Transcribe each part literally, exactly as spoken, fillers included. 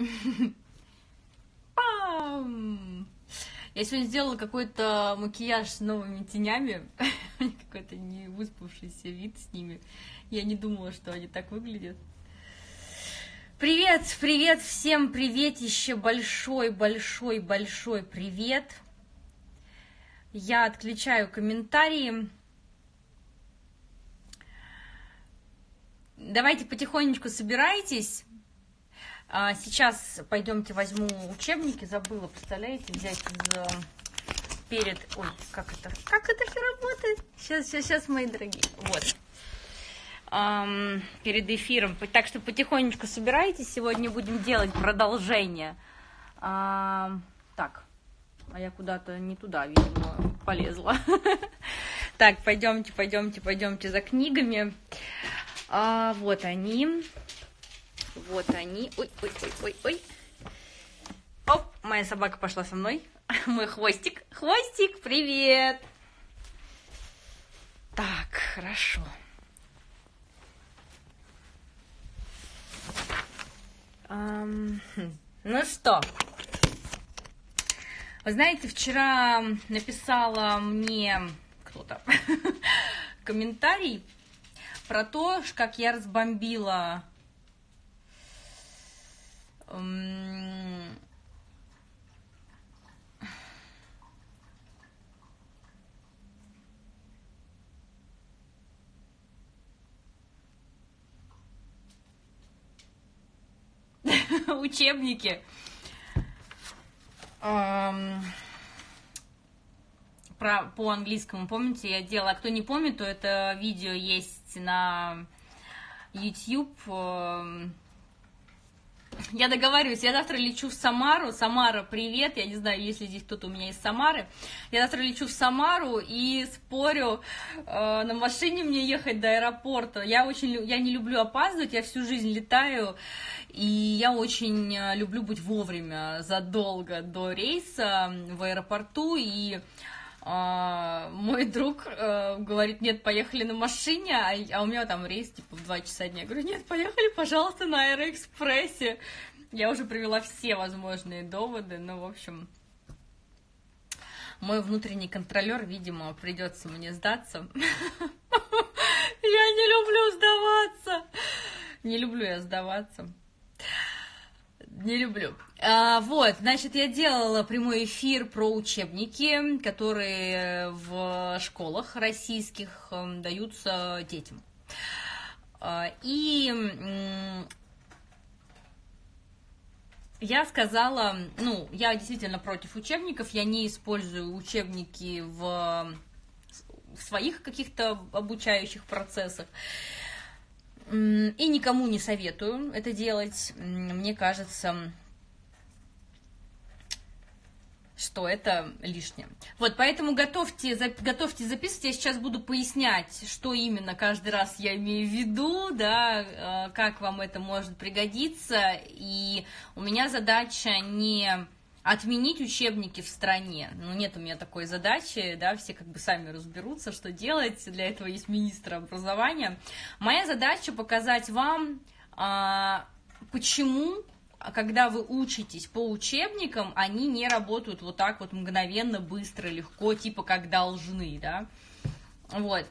Пам! Я сегодня сделала какой-то макияж с новыми тенями. Какой-то не выспавшийся вид с ними. Я не думала, что они так выглядят. Привет, привет, всем приветище, большой-большой-большой привет. Я отключаю комментарии. Давайте потихонечку собирайтесь. Сейчас пойдемте возьму учебники. Забыла, представляете, взять из, перед... Ой, как это? Как это все работает? Сейчас, сейчас, сейчас, мои дорогие. Вот. Um, перед эфиром. Так что потихонечку собирайтесь. Сегодня будем делать продолжение. Uh, так. А я куда-то не туда, видимо, полезла. Так, пойдемте, пойдемте, пойдемте за книгами. А, вот они. Вот они. Ой, ой, ой, ой, ой. Оп, моя собака пошла со мной. Мой хвостик. Хвостик, привет. Так, хорошо. Um, ну что? Вы знаете, вчера написала мне кто-то комментарий про то, как я разбомбила эм, учебники. Эм, про, по английскому, помните, я делала, а кто не помнит, то это видео есть на YouTube. Я договариваюсь, я завтра лечу в Самару. Самара, привет, я не знаю, есть ли здесь кто-то у меня из Самары. Я завтра лечу в Самару и спорю, э, на машине мне ехать до аэропорта. Я очень, я не люблю опаздывать, я всю жизнь летаю, и я очень люблю быть вовремя, задолго до рейса в аэропорту, и Uh, мой друг uh, говорит, нет, поехали на машине, а, а у меня там рейс типа в два часа дня. Я говорю, нет, поехали, пожалуйста, на Аэроэкспрессе. Я уже привела все возможные доводы, но, в общем, мой внутренний контролер, видимо, придется мне сдаться. Я не люблю сдаваться. Не люблю я сдаваться. Не люблю. А, вот, значит, я делала прямой эфир про учебники, которые в школах российских даются детям. А, и я сказала, ну, я действительно против учебников, я не использую учебники в, в своих каких-то обучающих процессах. И никому не советую это делать. Мне кажется, что это лишнее. Вот, поэтому готовьте, за, готовьте записывать. Я сейчас буду пояснять, что именно каждый раз я имею в виду, да, как вам это может пригодиться. И у меня задача не отменить учебники в стране. Ну, нет у меня такой задачи, да, все как бы сами разберутся, что делать. Для этого есть министр образования. Моя задача показать вам, а, почему, когда вы учитесь по учебникам, они не работают вот так вот мгновенно, быстро, легко, типа как должны, да. Вот.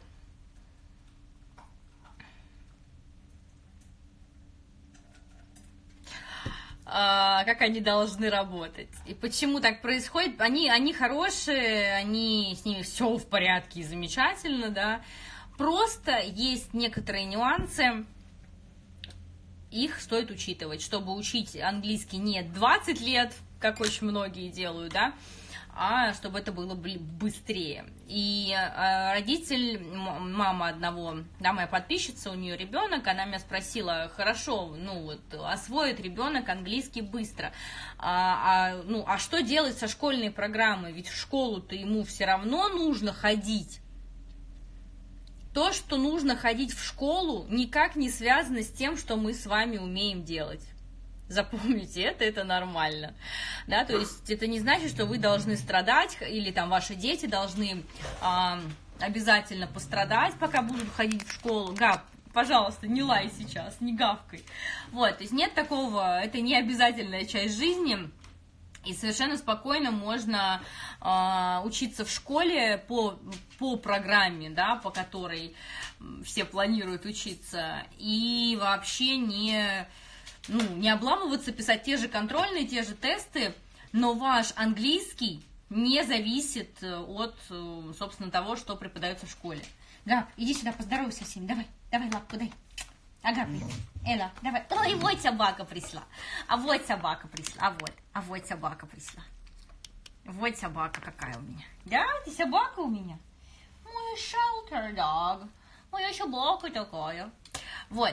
Как они должны работать. И почему так происходит? Они, они хорошие, они, с ними все в порядке и замечательно, да. Просто есть некоторые нюансы, их стоит учитывать, чтобы учить английский не двадцать лет, как очень многие делают, да, а чтобы это было быстрее. И родитель, мама одного, да, моя подписчица, у нее ребенок, она меня спросила, хорошо, ну вот, освоит ребенок английский быстро, а, а, ну, а что делать со школьной программой? Ведь в школу-то ему все равно нужно ходить. То, что нужно ходить в школу, никак не связано с тем, что мы с вами умеем делать. Запомните, это, это нормально, да, то есть это не значит, что вы должны страдать, или там ваши дети должны а, обязательно пострадать, пока будут ходить в школу, да, пожалуйста, не лай сейчас, не гавкай. Вот, то есть нет такого, это не обязательная часть жизни. И совершенно спокойно можно э, учиться в школе по, по программе, да, по которой все планируют учиться, и вообще не, ну, не обламываться, писать те же контрольные, те же тесты, но ваш английский не зависит от, собственно, того, что преподается в школе. Габ, иди сюда, поздоровайся со всеми, давай, давай лапку дай. Ага, Эла, давай. Ой, вот собака пришла. А вот собака пришла. А вот, а вот собака пришла. Вот собака какая у меня. Да, ты собака у меня? Мой shelter dog. Моя собака такая. Вот.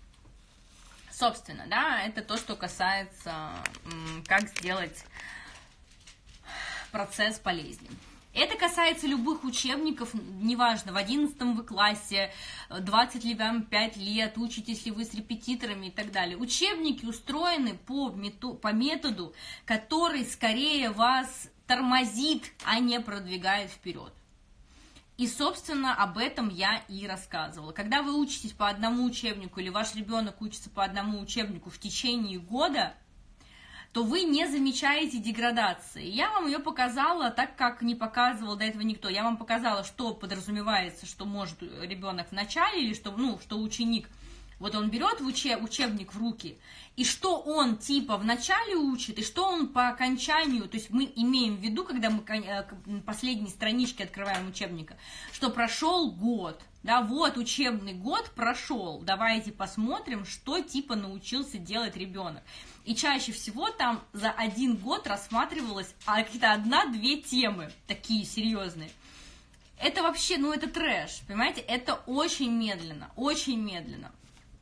Собственно, да, это то, что касается, как сделать процесс полезнее. Это касается любых учебников, неважно, в одиннадцатом вы классе, двадцать ли вам пять лет, учитесь ли вы с репетиторами и так далее. Учебники устроены по методу, по методу, который скорее вас тормозит, а не продвигает вперед. И, собственно, об этом я и рассказывала. Когда вы учитесь по одному учебнику или ваш ребенок учится по одному учебнику в течение года, то вы не замечаете деградации. Я вам ее показала так, как не показывал до этого никто. Я вам показала, что подразумевается, что может ребенок в начале, или что, ну, что ученик, вот он берет в учеб, учебник в руки, и что он типа в начале учит, и что он по окончанию, то есть мы имеем в виду, когда мы последние странички открываем учебника, что прошел год, да, вот учебный год прошел, давайте посмотрим, что типа научился делать ребенок. И чаще всего там за один год рассматривалось какие-то одна-две темы, такие серьезные. Это вообще, ну это трэш, понимаете, это очень медленно, очень медленно.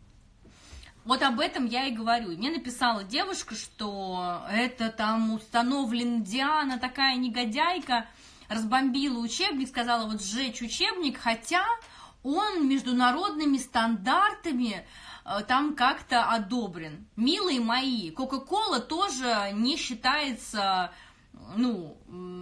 Вот об этом я и говорю. Мне написала девушка, что это там установлен Диана, такая негодяйка, разбомбила учебник, сказала вот сжечь учебник, хотя он международными стандартами там как-то одобрен. Милые мои, Кока-кола тоже не считается, ну,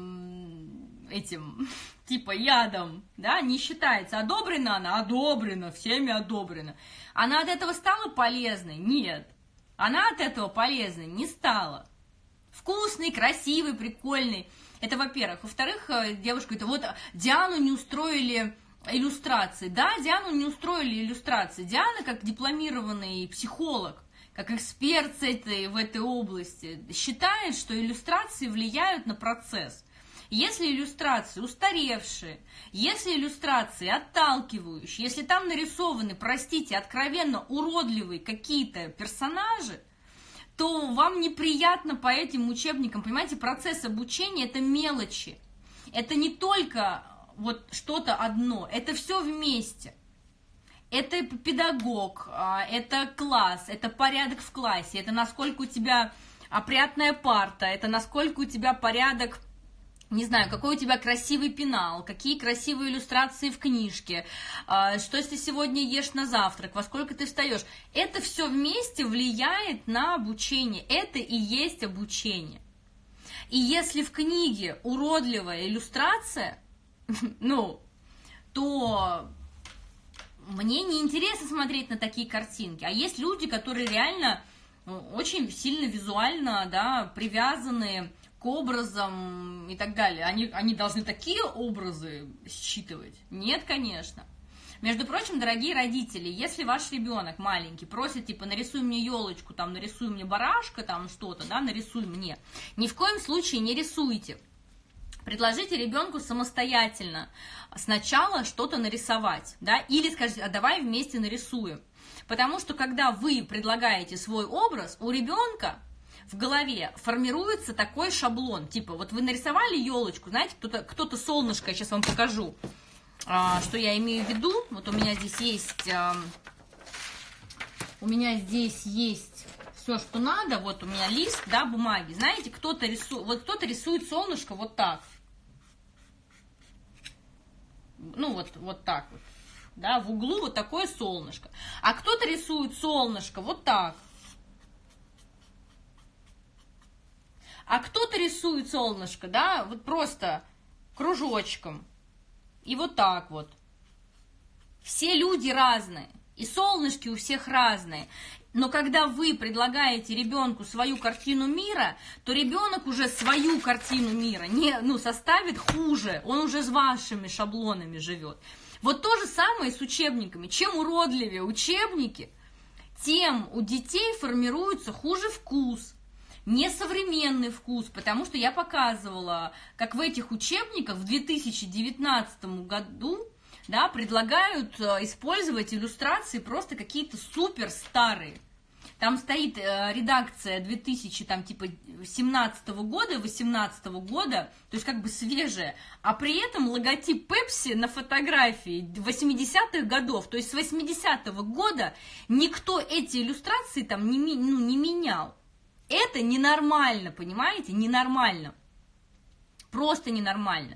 этим, типа ядом, да, не считается. Одобрена она? Одобрена, всеми одобрена. Она от этого стала полезной? Нет. Она от этого полезной не стала. Вкусный, красивый, прикольный. Это во-первых. Во-вторых, девушка говорит, вот Диану не устроили иллюстрации. Да, Диану не устроили иллюстрации. Диана, как дипломированный психолог, как эксперт этой, в этой области, считает, что иллюстрации влияют на процесс. Если иллюстрации устаревшие, если иллюстрации отталкивающие, если там нарисованы, простите, откровенно уродливые какие-то персонажи, то вам неприятно по этим учебникам. Понимаете, процесс обучения – это мелочи. Это не только вот что-то одно, это все вместе. Это педагог, это класс, это порядок в классе, это насколько у тебя опрятная парта, это насколько у тебя порядок, не знаю, какой у тебя красивый пенал, какие красивые иллюстрации в книжке, что ты сегодня ешь на завтрак, во сколько ты встаешь. Это все вместе влияет на обучение, это и есть обучение. И если в книге уродливая иллюстрация, ну, то мне неинтересно смотреть на такие картинки. А есть люди, которые реально очень сильно визуально, да, привязаны к образам и так далее. Они, они должны такие образы считывать? Нет, конечно. Между прочим, дорогие родители, если ваш ребенок маленький просит, типа, нарисуй мне елочку, там, нарисуй мне барашка, там, что-то, да, нарисуй мне, ни в коем случае не рисуйте. Предложите ребенку самостоятельно сначала что-то нарисовать, да, или скажите, а давай вместе нарисуем. Потому что, когда вы предлагаете свой образ, у ребенка в голове формируется такой шаблон. Типа, вот вы нарисовали елочку, знаете, кто-то, кто-то солнышко, я сейчас вам покажу, а, что я имею в виду. Вот у меня здесь есть, а, у меня здесь есть все, что надо. Вот у меня лист, да, бумаги. Знаете, кто-то рисует, вот кто-то рисует солнышко вот так. Ну, вот, вот так вот. Да, в углу вот такое солнышко. А кто-то рисует солнышко вот так. А кто-то рисует солнышко, да, вот просто кружочком. И вот так вот. Все люди разные. И солнышки у всех разные. Но когда вы предлагаете ребенку свою картину мира, то ребенок уже свою картину мира не, ну, составит хуже. Он уже с вашими шаблонами живет. Вот то же самое с учебниками. Чем уродливее учебники, тем у детей формируется хуже вкус. Несовременный вкус, потому что я показывала, как в этих учебниках в две тысячи девятнадцатом году, да, предлагают использовать иллюстрации просто какие-то супер старые. Там стоит э, редакция две тысячи, там, типа, семнадцатого года, восемнадцатого года, то есть как бы свежая, а при этом логотип Пепси на фотографии восьмидесятых годов, то есть с восьмидесятого года никто эти иллюстрации там не, ну, не менял. Это ненормально, понимаете? Ненормально. Просто ненормально.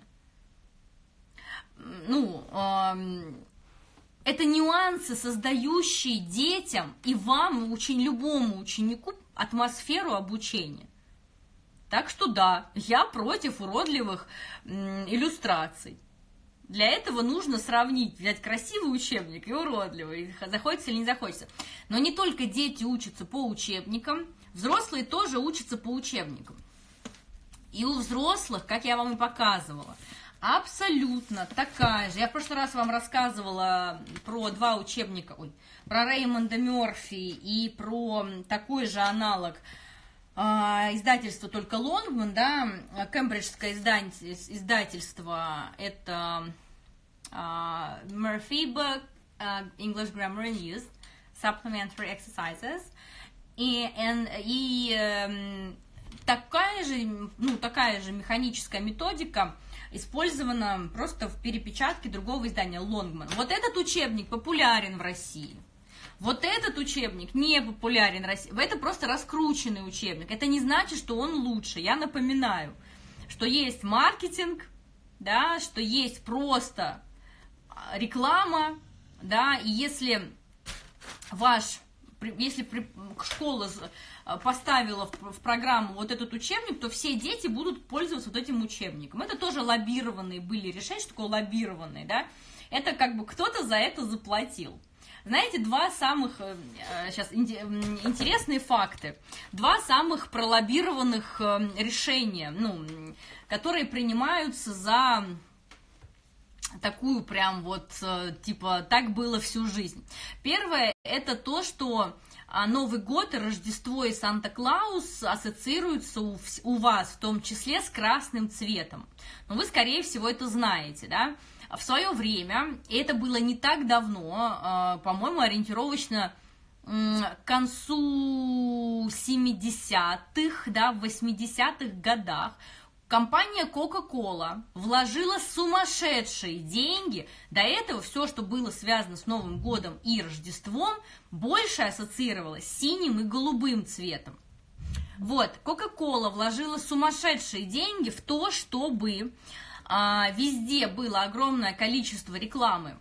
Ну, э, это нюансы, создающие детям и вам, очень любому ученику, атмосферу обучения. Так что да, я против уродливых м, иллюстраций. Для этого нужно сравнить, взять красивый учебник и уродливый, захочется или не захочется. Но не только дети учатся по учебникам, взрослые тоже учатся по учебникам. И у взрослых, как я вам и показывала, абсолютно такая же. Я в прошлый раз вам рассказывала про два учебника, ой, про Реймонда Мерфи и про такой же аналог э, издательства, только Лонгман, да, кембриджское издательство, это э, Murphy Book, uh, English Grammar and Use, Supplementary Exercises, и, and, и э, такая же, ну, такая же механическая методика использована просто в перепечатке другого издания Лонгман. Вот этот учебник популярен в России. Вот этот учебник не популярен в России. Это просто раскрученный учебник. Это не значит, что он лучше. Я напоминаю, что есть маркетинг, да, что есть просто реклама, да, и если ваш, если школа поставила в программу вот этот учебник, то все дети будут пользоваться вот этим учебником. Это тоже лоббированные были решения. Что такое лоббированные, да? Это как бы кто-то за это заплатил. Знаете, два самых, сейчас интересные факты, два самых пролоббированных решения, ну, которые принимаются за такую прям вот, типа, так было всю жизнь. Первое, это то, что Новый год, Рождество и Санта-Клаус ассоциируются у, у вас, в том числе, с красным цветом. Но вы, скорее всего, это знаете, да? В свое время, и это было не так давно, по-моему, ориентировочно к концу семидесятых, да, в восьмидесятых годах, компания Coca-Cola вложила сумасшедшие деньги. До этого все, что было связано с Новым годом и Рождеством, больше ассоциировалось с синим и голубым цветом. Вот, Coca-Cola вложила сумасшедшие деньги в то, чтобы а, везде было огромное количество рекламы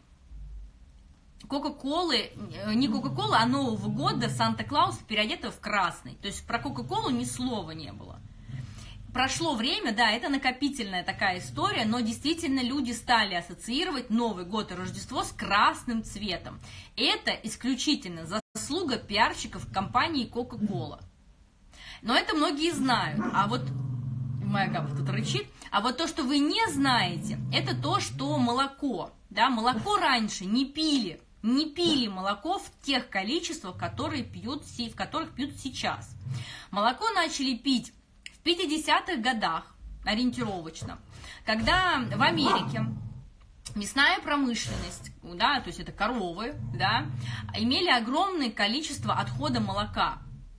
Кока-Колы, не Кока-Кола, а Нового года, Санта-Клауса, переодетого в красный. То есть про Кока-Колу ни слова не было. Прошло время, да, это накопительная такая история, но действительно люди стали ассоциировать Новый год и Рождество с красным цветом. Это исключительно заслуга пиарщиков компании Coca-Cola. Но это многие знают. А вот моя капа тут рычит. А вот то, что вы не знаете, это то, что молоко, да, молоко раньше не пили, не пили молоко в тех количествах, которые пьют, в которых пьют сейчас. Молоко начали пить в пятидесятых годах, ориентировочно, когда в Америке мясная промышленность, да, то есть это коровы, да, имели огромное количество отхода молока.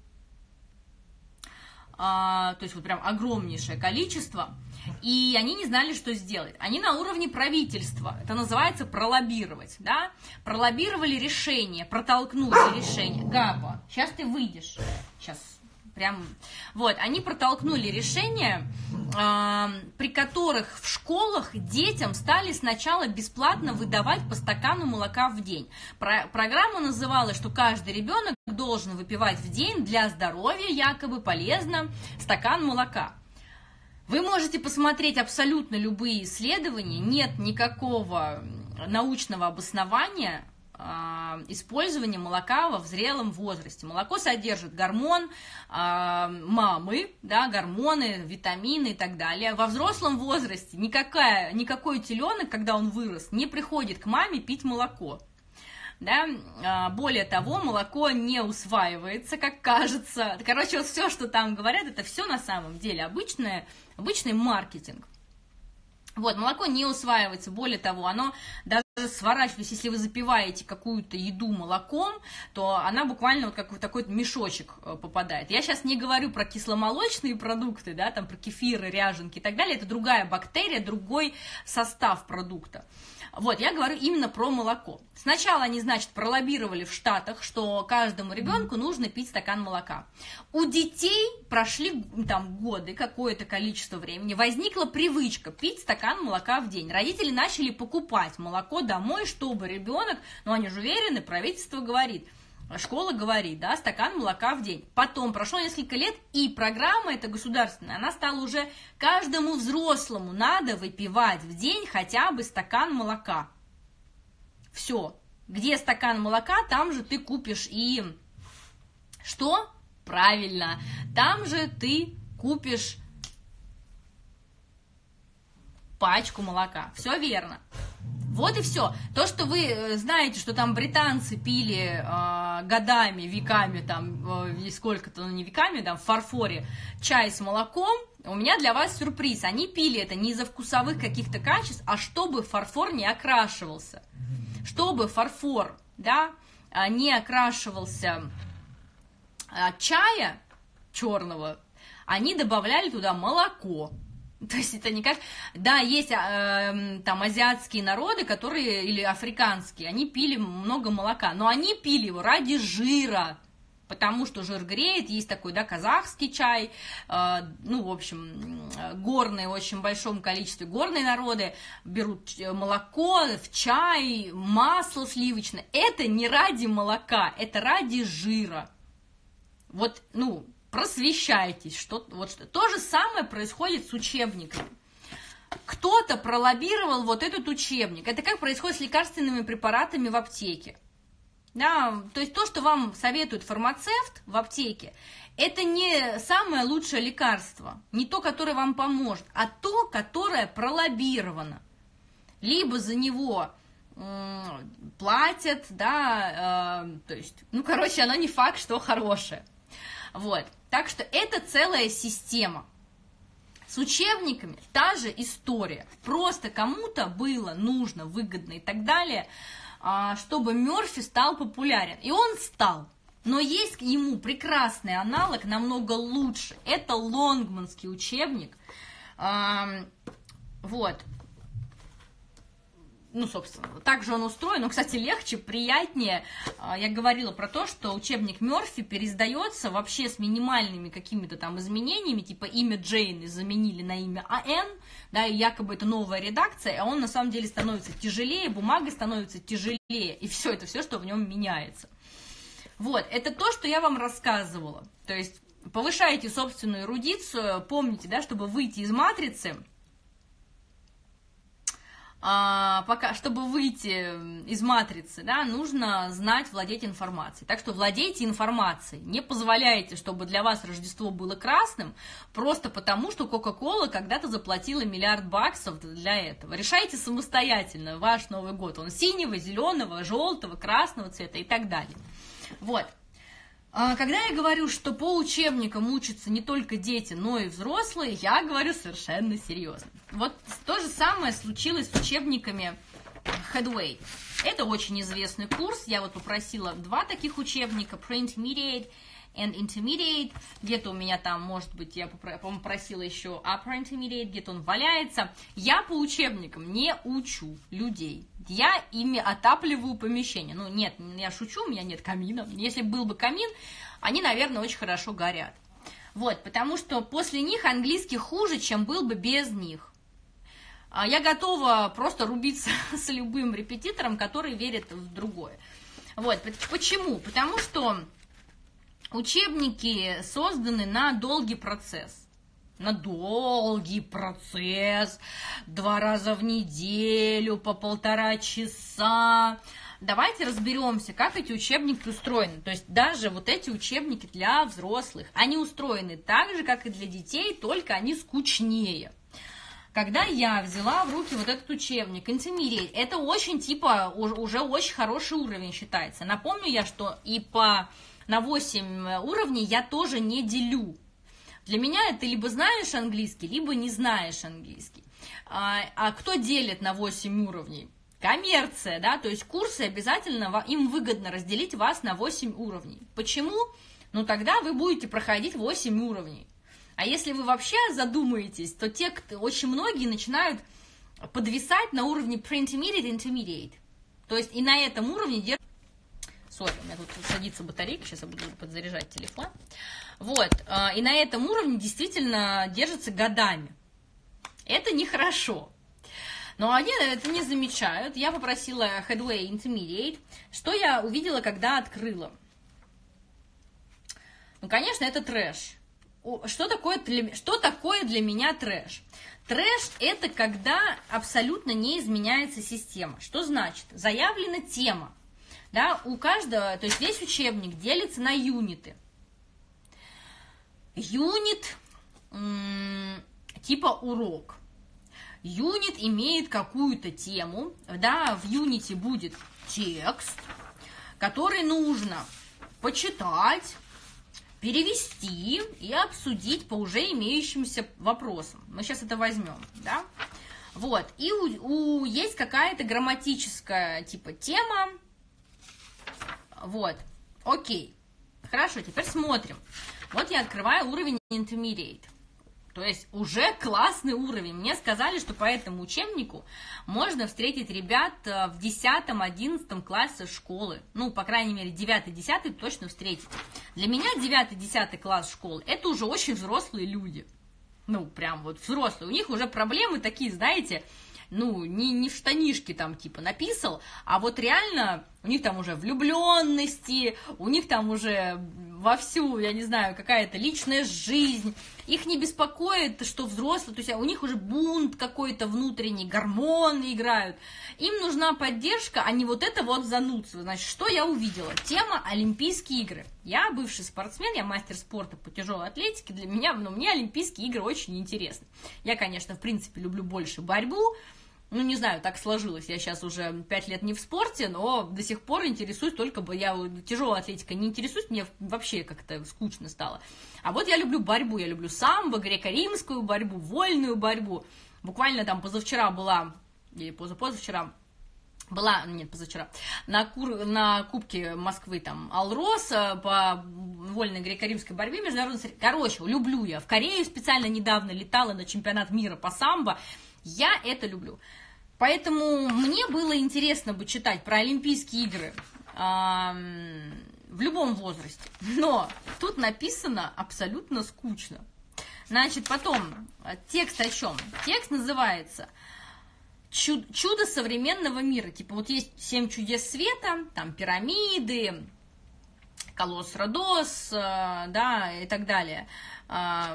А, то есть вот прям огромнейшее количество, и они не знали, что сделать. Они на уровне правительства, это называется пролоббировать, да, пролоббировали решение, протолкнули решение. Габа, сейчас ты выйдешь, сейчас. Прям, вот, они протолкнули решения, э, при которых в школах детям стали сначала бесплатно выдавать по стакану молока в день. Про, программа называлась, что каждый ребенок должен выпивать в день для здоровья, якобы полезно, стакан молока. Вы можете посмотреть абсолютно любые исследования, нет никакого научного обоснования использования молока во взрелом возрасте. Молоко содержит гормон мамы, да, гормоны, витамины и так далее. Во взрослом возрасте никакая, никакой теленок, когда он вырос, не приходит к маме пить молоко. Да? Более того, молоко не усваивается, как кажется. Короче, вот все, что там говорят, это все на самом деле обычное, обычный маркетинг. Вот, молоко не усваивается, более того, оно даже сворачивается, если вы запиваете какую-то еду молоком, то она буквально вот как в такой мешочек попадает. Я сейчас не говорю про кисломолочные продукты, да, там про кефиры, ряженки и так далее, это другая бактерия, другой состав продукта. Вот, я говорю именно про молоко. Сначала они, значит, пролоббировали в Штатах, что каждому ребенку нужно пить стакан молока. У детей прошли там годы, какое-то количество времени, возникла привычка пить стакан молока в день. Родители начали покупать молоко домой, чтобы ребенок, ну они же уверены, правительство говорит, школа говорит, да, стакан молока в день. Потом прошло несколько лет, и программа эта государственная, она стала уже каждому взрослому надо выпивать в день хотя бы стакан молока. Все. Где стакан молока, там же ты купишь и... Что? Правильно. Там же ты купишь пачку молока. Все верно. Вот и все. То, что вы знаете, что там британцы пили э, годами, веками, там, э, сколько-то, ну не веками, там, в фарфоре, чай с молоком, у меня для вас сюрприз. Они пили это не из-за вкусовых каких-то качеств, а чтобы фарфор не окрашивался. Чтобы фарфор, да, не окрашивался от чая черного, они добавляли туда молоко. То есть это не как... Да, есть э, там азиатские народы, которые, или африканские, они пили много молока, но они пили его ради жира, потому что жир греет, есть такой, да, казахский чай, э, ну, в общем, горные, в очень большом количестве горные народы берут молоко в чай, масло сливочное. Это не ради молока, это ради жира. Вот, ну... Просвещайтесь, что, вот что. То же самое происходит с учебниками. Кто-то пролоббировал вот этот учебник. Это как происходит с лекарственными препаратами в аптеке. Да, то есть то, что вам советует фармацевт в аптеке, это не самое лучшее лекарство, не то, которое вам поможет, а то, которое пролоббировано. Либо за него м- платят, да, э, то есть, ну, короче, оно не факт, что хорошее. Вот, так что это целая система. С учебниками та же история. Просто кому-то было нужно, выгодно и так далее, чтобы Мерфи стал популярен. И он стал. Но есть к нему прекрасный аналог, намного лучше. Это лонгманский учебник. Вот. Ну, собственно, так же он устроен, но, кстати, легче, приятнее. Я говорила про то, что учебник Мерфи переиздается вообще с минимальными какими-то там изменениями, типа имя Джейн заменили на имя АН, да, и якобы это новая редакция, а он на самом деле становится тяжелее, бумага становится тяжелее, и все это, все, что в нем меняется. Вот, это то, что я вам рассказывала. То есть повышайте собственную эрудицию, помните, да, чтобы выйти из матрицы, А, пока, чтобы выйти из матрицы, да, нужно знать, владеть информацией. Так что владейте информацией. Не позволяйте, чтобы для вас Рождество было красным, просто потому, что Кока-Кола когда-то заплатила миллиард баксов для этого. Решайте самостоятельно ваш Новый год. Он синего, зеленого, желтого, красного цвета и так далее. Вот. Когда я говорю, что по учебникам учатся не только дети, но и взрослые, я говорю совершенно серьезно. Вот то же самое случилось с учебниками Headway. Это очень известный курс. Я вот попросила два таких учебника, Pre-Intermediate and Intermediate. Где-то у меня там, может быть, я попросила еще Upper Intermediate, где-то он валяется. Я по учебникам не учу людей. Я ими отапливаю помещение. Ну, нет, я шучу, у меня нет камина. Если был бы камин, они, наверное, очень хорошо горят. Вот, потому что после них английский хуже, чем был бы без них. Я готова просто рубиться с любым репетитором, который верит в другое. Вот, почему? Потому что учебники созданы на долгий процесс. На долгий процесс, два раза в неделю, по полтора часа, давайте разберемся, как эти учебники устроены. То есть даже вот эти учебники для взрослых, они устроены так же, как и для детей, только они скучнее. Когда я взяла в руки вот этот учебник Intermediate, это очень типа уже очень хороший уровень считается. Напомню я, что и по на восемь уровней я тоже не делю. Для меня это либо знаешь английский, либо не знаешь английский. А, а кто делит на восемь уровней? Коммерция, да, то есть курсы обязательно, им выгодно разделить вас на восемь уровней. Почему? Ну тогда вы будете проходить восемь уровней. А если вы вообще задумаетесь, то те, кто, очень многие начинают подвисать на уровне pre-intermediate и intermediate. То есть и на этом уровне держат... Сори, у меня тут садится батарейка, сейчас я буду подзаряжать телефон. Вот, и на этом уровне действительно держатся годами. Это нехорошо. Но они это не замечают. Я попросила Headway Intermediate. Что я увидела, когда открыла? Ну, конечно, это трэш. Что такое, для, что такое для меня трэш? Трэш – это когда абсолютно не изменяется система. Что значит? Заявлена тема. Да, у каждого, то есть весь учебник делится на юниты. Юнит типа урок. Юнит имеет какую-то тему. Да, в юните будет текст, который нужно почитать, перевести и обсудить по уже имеющимся вопросам. Мы сейчас это возьмем, да? Вот, и у, у, есть какая-то грамматическая типа тема. Вот, окей. Хорошо, теперь смотрим. Вот я открываю уровень Intermediate. То есть уже классный уровень. Мне сказали, что по этому учебнику можно встретить ребят в десятом-одиннадцатом классе школы. Ну, по крайней мере, девятый-десятый точно встретить. Для меня девятый-десятый класс школы – это уже очень взрослые люди. Ну, прям вот взрослые. У них уже проблемы такие, знаете, ну, не, не в штанишке там типа написал, а вот реально у них там уже влюбленности, у них там уже вовсю, я не знаю, какая-то личная жизнь. Их не беспокоит, что взрослые, то есть у них уже бунт какой-то внутренний, гормоны играют. Им нужна поддержка, а не вот это вот занудство. Значит, что я увидела? Тема Олимпийские игры. Я бывший спортсмен, я мастер спорта по тяжелой атлетике. Для меня, ну, мне Олимпийские игры очень интересны. Я, конечно, в принципе, люблю больше борьбу. Ну, не знаю, так сложилось. Я сейчас уже пять лет не в спорте, но до сих пор интересуюсь только... Я тяжелой атлетикой не интересуюсь, мне вообще как-то скучно стало. А вот я люблю борьбу. Я люблю самбо, греко-римскую борьбу, вольную борьбу. Буквально там позавчера была, или позапозавчера, была, нет, позавчера, на, кур, на Кубке Москвы там Алроса по вольной греко-римской борьбе международной... Короче, люблю я. В Корею специально недавно летала на чемпионат мира по самбо. Я это люблю. Поэтому мне было интересно бы читать про Олимпийские игры э, в любом возрасте. Но тут написано абсолютно скучно. Значит, потом, текст о чем? Текст называется «Чудо современного мира». Типа вот есть семь чудес света, там пирамиды, колосс Родос, э, да, и так далее. Э,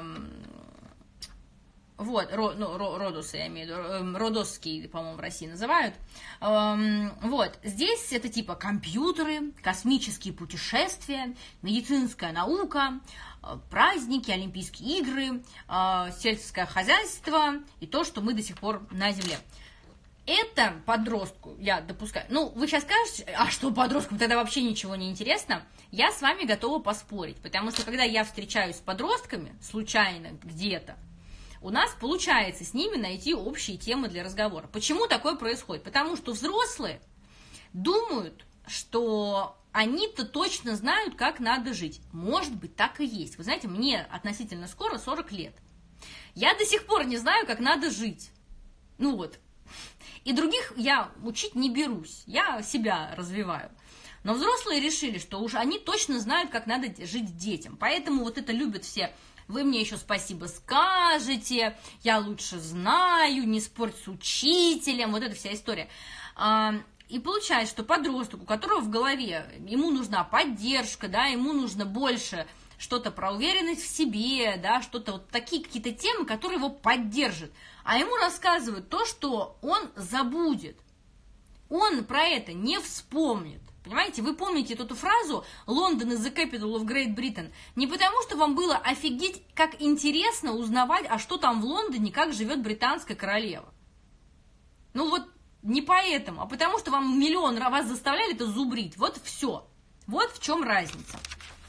Вот, ро, ну, Родосы, я имею в виду, Родосские, по-моему, в России называют. Вот, здесь это типа компьютеры, космические путешествия, медицинская наука, праздники, Олимпийские игры, сельское хозяйство и то, что мы до сих пор на Земле. Это подростку, я допускаю, ну, вы сейчас скажете, а что подросткам, тогда вообще ничего не интересно? Я с вами готова поспорить, потому что когда я встречаюсь с подростками, случайно где-то, у нас получается с ними найти общие темы для разговора. Почему такое происходит? Потому что взрослые думают, что они-то точно знают, как надо жить. Может быть, так и есть. Вы знаете, мне относительно скоро сорок лет. Я до сих пор не знаю, как надо жить. Ну вот. И других я учить не берусь. Я себя развиваю. Но взрослые решили, что уж они точно знают, как надо жить детям. Поэтому вот это любят все... Вы мне еще спасибо скажете, я лучше знаю, не спорь с учителем, вот эта вся история. И получается, что подросток, у которого в голове, ему нужна поддержка, да, ему нужно больше что-то про уверенность в себе, да, что-то вот такие какие-то темы, которые его поддержат. А ему рассказывают то, что он забудет. он про это не вспомнит. Понимаете, вы помните эту фразу «London is the capital of Great Britain» не потому, что вам было офигеть, как интересно узнавать, а что там в Лондоне, как живет британская королева. Ну вот не поэтому, а потому, что вам миллион раз вас заставляли это зубрить. Вот все. Вот в чем разница.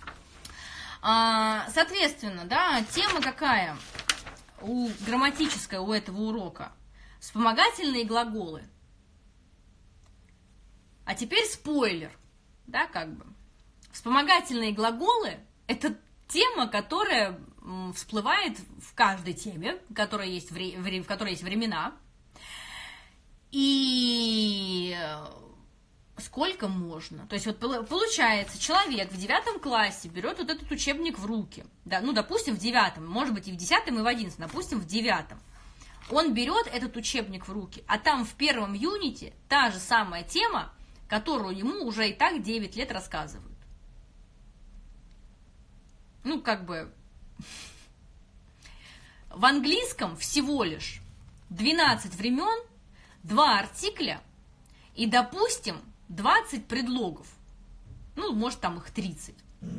А, соответственно, да, тема какая у грамматическая у этого урока? Вспомогательные глаголы. А теперь спойлер, да, как бы. Вспомогательные глаголы – это тема, которая всплывает в каждой теме, в которой есть, вре- в которой есть времена. И сколько можно. То есть вот получается, человек в девятом классе берет вот этот учебник в руки. Да, ну, допустим, в девятом, может быть, и в десятом, и в одиннадцатом, допустим, в девятом. Он берет этот учебник в руки, а там в первом юните та же самая тема, которую ему уже и так девять лет рассказывают. Ну, как бы... В английском всего лишь двенадцать времен, два артикля и, допустим, двадцать предлогов. Ну, может, там их тридцать.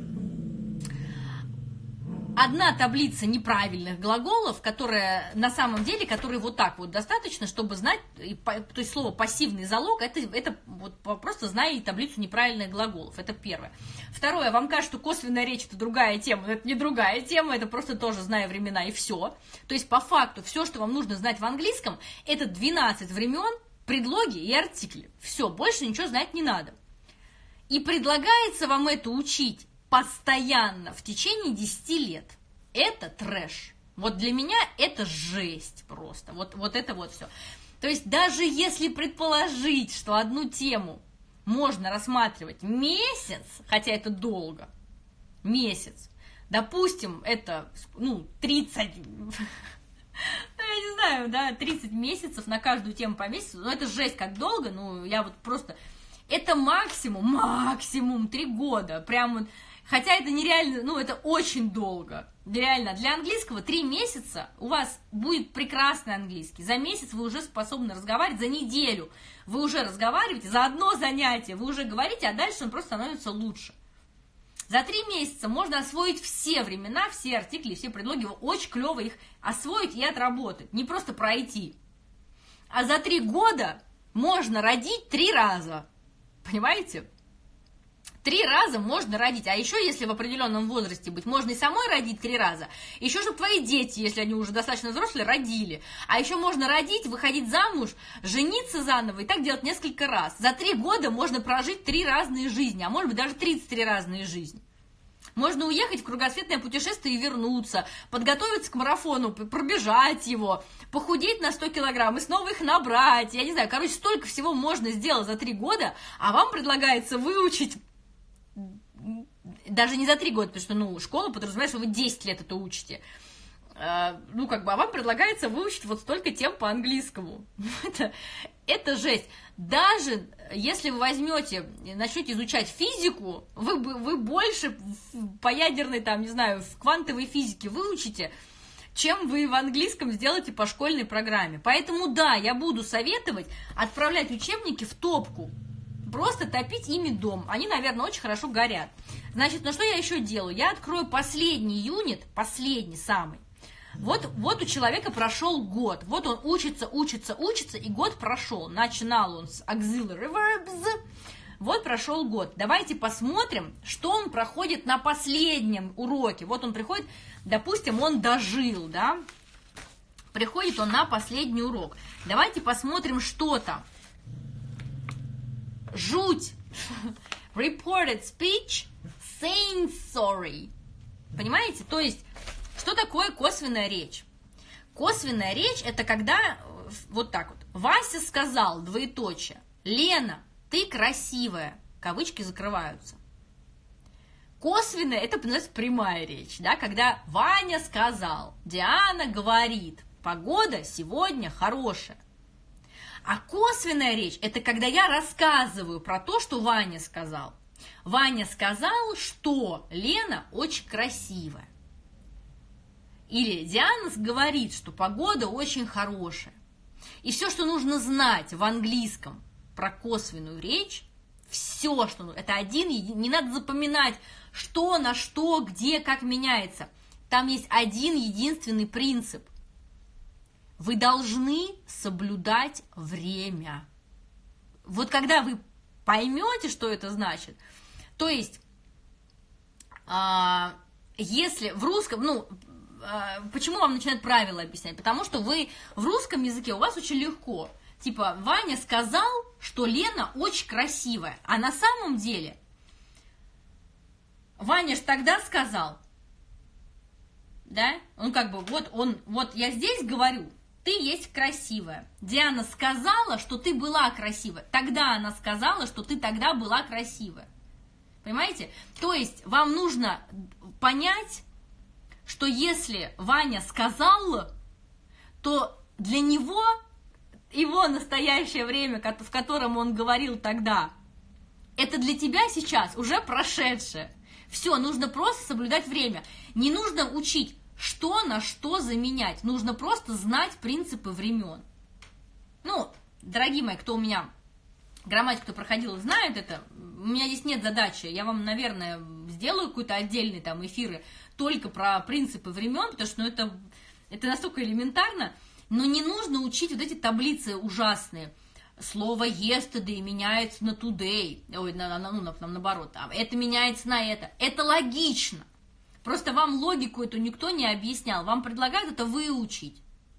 Одна таблица неправильных глаголов, которая на самом деле, которые вот так вот достаточно, чтобы знать, то есть слово пассивный залог, это, это вот просто знай таблицу неправильных глаголов, это первое. Второе, вам кажется, что косвенная речь это другая тема, но это не другая тема, это просто тоже зная времена и все. То есть по факту все, что вам нужно знать в английском, это двенадцать времен, предлоги и артикли. Все, больше ничего знать не надо. И предлагается вам это учить постоянно в течение десяти лет. Это трэш. Вот для меня это жесть просто. Вот, вот это вот все. То есть даже если предположить, что одну тему можно рассматривать месяц, хотя это долго, месяц, допустим, это, ну, тридцать, я не знаю, да, тридцать месяцев на каждую тему по месяцу, но это жесть как долго, ну, я вот просто, это максимум, максимум три года, прям вот. Хотя это нереально, ну, это очень долго. Реально, для английского три месяца у вас будет прекрасный английский. За месяц вы уже способны разговаривать, за неделю вы уже разговариваете, за одно занятие вы уже говорите, а дальше он просто становится лучше. За три месяца можно освоить все времена, все артикли, все предлоги, очень клево их освоить и отработать, не просто пройти. А за три года можно родить три раза, понимаете? Три раза можно родить, а еще, если в определенном возрасте быть, можно и самой родить три раза, еще, чтобы твои дети, если они уже достаточно взрослые, родили. А еще можно родить, выходить замуж, жениться заново и так делать несколько раз. За три года можно прожить три разные жизни, а может быть даже тридцать три разные жизни. Можно уехать в кругосветное путешествие и вернуться, подготовиться к марафону, пробежать его, похудеть на сто килограмм и снова их набрать. Я не знаю, короче, столько всего можно сделать за три года, а вам предлагается выучить... Даже не за три года, потому что, ну, школа подразумевает, что вы десять лет это учите. Ну, как бы, а вам предлагается выучить вот столько тем по английскому. Это, это жесть. Даже если вы возьмете, начнете изучать физику, вы, вы больше по ядерной, там, не знаю, в квантовой физике выучите, чем вы в английском сделаете по школьной программе. Поэтому, да, я буду советовать отправлять учебники в топку. Просто топить ими дом. Они, наверное, очень хорошо горят. Значит, ну что я еще делаю? Я открою последний юнит, последний самый. Вот, вот у человека прошел год. Вот он учится, учится, учится, и год прошел. Начинал он с auxiliary verbs. Вот прошел год. Давайте посмотрим, что он проходит на последнем уроке. Вот он приходит, допустим, он дожил, да? Приходит он на последний урок. Давайте посмотрим, что там. Жуть. Reported speech, saying sorry. Понимаете? То есть, что такое косвенная речь? Косвенная речь – это когда, вот так вот, Вася сказал, двоеточие, Лена, ты красивая, кавычки закрываются. Косвенная – это, называется, прямая речь, да, когда Ваня сказал, Диана говорит, погода сегодня хорошая. А косвенная речь – это когда я рассказываю про то, что Ваня сказал. Ваня сказал, что Лена очень красивая. Или Диана говорит, что погода очень хорошая. И все, что нужно знать в английском про косвенную речь, все, что... Это один, не надо запоминать, что на что, где, как меняется. Там есть один единственный принцип. Вы должны соблюдать время. Вот когда вы поймете, что это значит, то есть, а, если в русском, ну, а, почему вам начинают правила объяснять? Потому что вы в русском языке, у вас очень легко. Типа, Ваня сказал, что Лена очень красивая, а на самом деле, Ваня ж тогда сказал, да, он как бы, вот он, вот я здесь говорю, ты есть красивая. Диана сказала, что ты была красивая. Тогда она сказала, что ты тогда была красивая. Понимаете? То есть вам нужно понять, что если Ваня сказал, то для него, его настоящее время, в котором он говорил тогда, это для тебя сейчас уже прошедшее. Все, нужно просто соблюдать время. Не нужно учить, что на что заменять. Нужно просто знать принципы времен. Ну, дорогие мои, кто у меня грамматику проходил, знает это. У меня здесь нет задачи. Я вам, наверное, сделаю какой-то отдельный там эфир только про принципы времен, потому что ну, это, это настолько элементарно. Но не нужно учить вот эти таблицы ужасные. Слово yesterday меняется на today. Ой, на, на, ну, на, на, наоборот. Это меняется на это. Это логично. Просто вам логику эту никто не объяснял. Вам предлагают это выучить.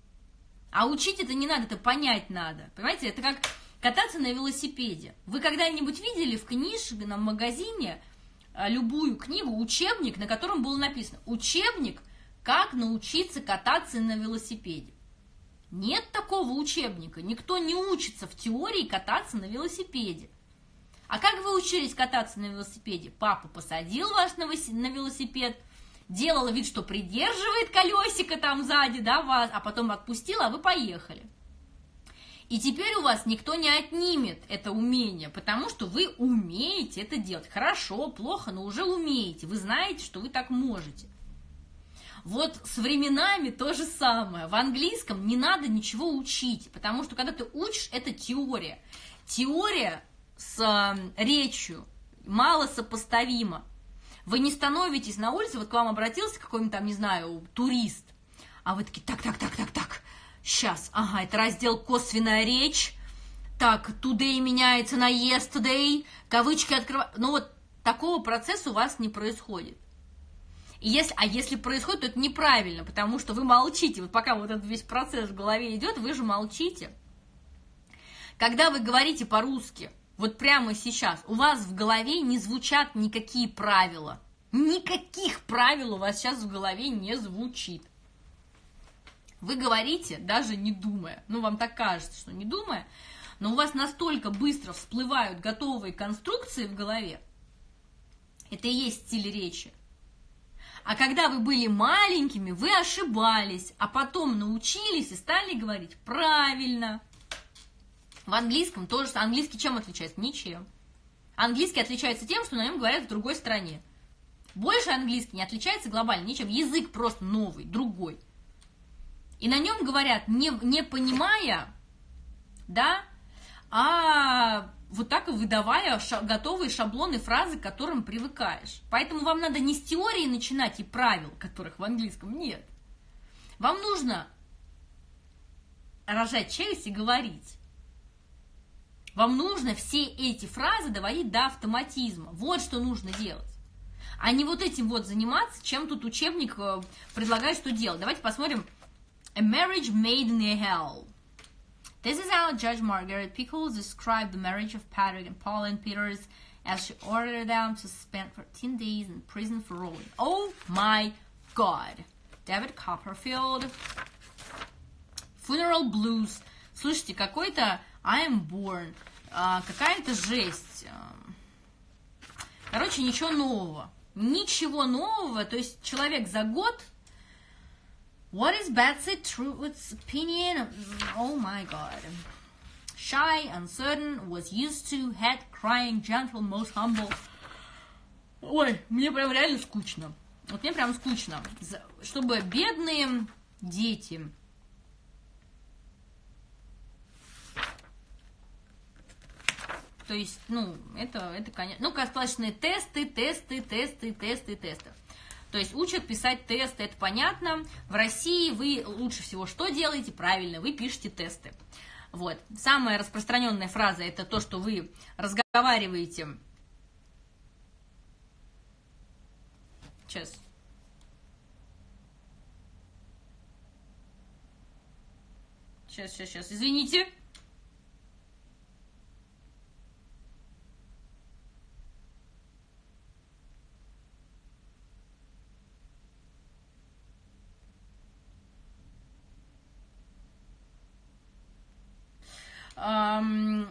А учить это не надо, это понять надо. Понимаете, это как кататься на велосипеде. Вы когда-нибудь видели в книжном магазине любую книгу, учебник, на котором было написано «Учебник, как научиться кататься на велосипеде». Нет такого учебника. Никто не учится в теории кататься на велосипеде. А как вы учились кататься на велосипеде? Папа посадил вас на велосипед, делала вид, что придерживает колесико там сзади, да, вас, а потом отпустила, а вы поехали. И теперь у вас никто не отнимет это умение, потому что вы умеете это делать. Хорошо, плохо, но уже умеете. Вы знаете, что вы так можете. Вот с временами то же самое. В английском не надо ничего учить, потому что когда ты учишь, это теория. Теория с э, речью мало сопоставима. Вы не становитесь на улице, вот к вам обратился какой-нибудь там, не знаю, турист, а вы такие, так, так, так, так, так, сейчас, ага, это раздел косвенная речь, так, today меняется на yesterday, кавычки открывают, ну вот такого процесса у вас не происходит. И если, а если происходит, то это неправильно, потому что вы молчите, вот пока вот этот весь процесс в голове идет, вы же молчите. Когда вы говорите по-русски, вот прямо сейчас, у вас в голове не звучат никакие правила. Никаких правил у вас сейчас в голове не звучит. Вы говорите, даже не думая. Ну, вам так кажется, что не думая. Но у вас настолько быстро всплывают готовые конструкции в голове. Это и есть стиль речи. А когда вы были маленькими, вы ошибались, а потом научились и стали говорить правильно. В английском тоже. Английский чем отличается? Ничем. Английский отличается тем, что на нем говорят в другой стране. Больше английский не отличается глобально ничем. Язык просто новый, другой. И на нем говорят, не, не понимая, да, а вот так и выдавая ша- готовые шаблоны фразы, к которым привыкаешь. Поэтому вам надо не с теории начинать и правил, которых в английском нет. Вам нужно рожать челюсть и говорить. Вам нужно все эти фразы доводить до автоматизма. Вот что нужно делать. А не вот этим вот заниматься, чем тут учебник предлагает, что делать. Давайте посмотрим. A marriage made in hell. This is how Judge Margaret Pickles described the marriage of Patrick and Pauline Peters as she ordered them to spend fourteen days in prison for rolling. Oh my God. David Copperfield. Funeral Blues. Слушайте, какой-то I am born. А, какая-то жесть. Короче, ничего нового. Ничего нового. То есть человек за год... What is Betsy Truett's opinion? Oh my God. Shy, uncertain, was used to, head crying, gentle, most humble. Ой, мне прям реально скучно. Вот мне прям скучно. Чтобы бедные дети... То есть, ну, это, это конечно... Ну, как сплошные тесты, тесты, тесты, тесты, тесты. То есть учат писать тесты, это понятно. В России вы лучше всего что делаете? Правильно, вы пишете тесты. Вот. Самая распространенная фраза – это то, что вы разговариваете... Сейчас. Сейчас, сейчас, сейчас. Извините. Um,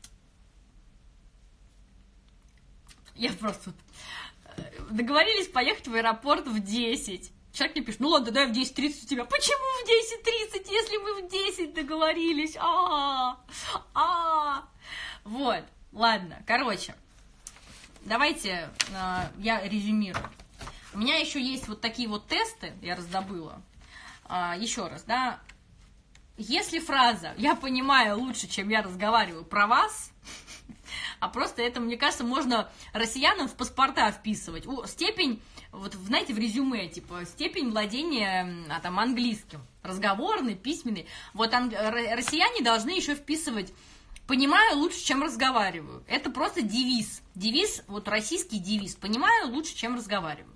я просто... Договорились поехать в аэропорт в десять. Человек мне пишет, ну ладно, давай в десять тридцать у тебя. Почему в десять тридцать, если мы в десять договорились? А, а, вот, ладно, короче, давайте э, я резюмирую. У меня еще есть вот такие вот тесты, я раздобыла. Э, еще раз, да, если фраза «я понимаю лучше, чем я разговариваю» про вас, а просто это, мне кажется, можно россиянам в паспорта вписывать. О, степень, вот знаете, в резюме, типа, степень владения а, там, английским, разговорный, письменный. Вот ан- россияне должны еще вписывать «понимаю лучше, чем разговариваю». Это просто девиз. Девиз, вот российский девиз. «Понимаю лучше, чем разговариваю».